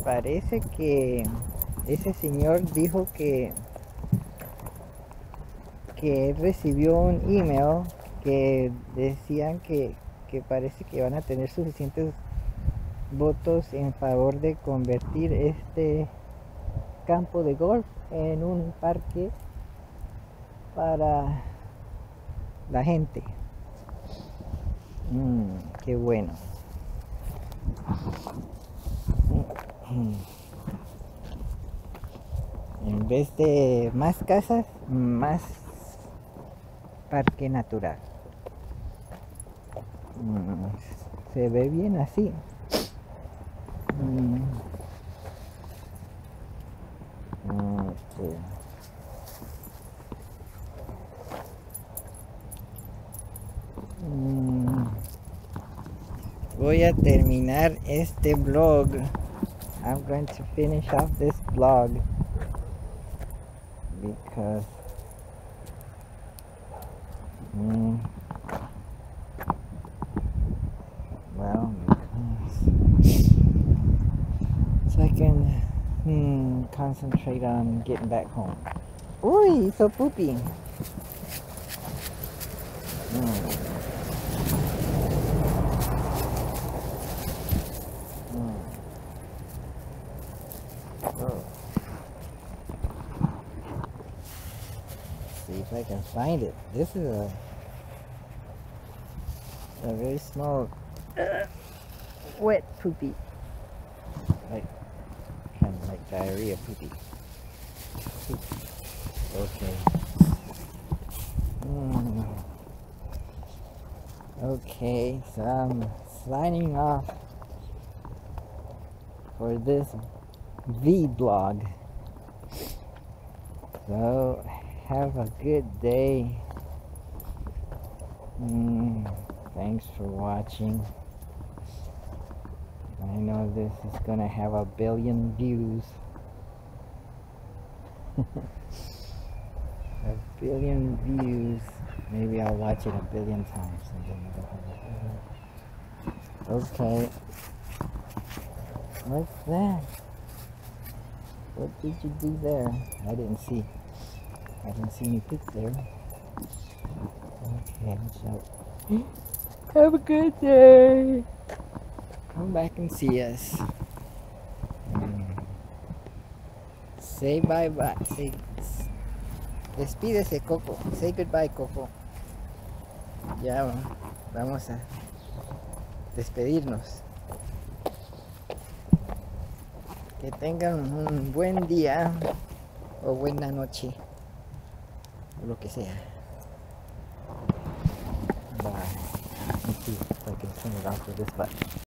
parece que ese señor dijo que él recibió un email que decían que parece que van a tener suficientes votos en favor de convertir este campo de golf en un parque para la gente. Qué bueno. En vez de más casas, más parque natural. Se ve bien así. Okay. Voy a terminar este vlog. I'm going to finish off this vlog because well, so I can concentrate on getting back home. Uy, so poopy. See if I can find it. This is a very small wet poopy, like kind of like diarrhea poopy. Okay. Okay, so I'm signing off for this vlog. So have a good day. Thanks for watching. I know this is gonna have a billion views. A billion views. Maybe I'll watch it a billion times and then it'll have a billion. Okay. What's that? What did you do there? I didn't see any pics there. Okay, so have a good day. Come back and see us. Say bye bye. Despídese, Coco. Say goodbye, Coco. Ya vamos a despedirnos. Que tengan un buen día o buena noche o lo que sea. Bye. Let me see if I can turn it off with this button.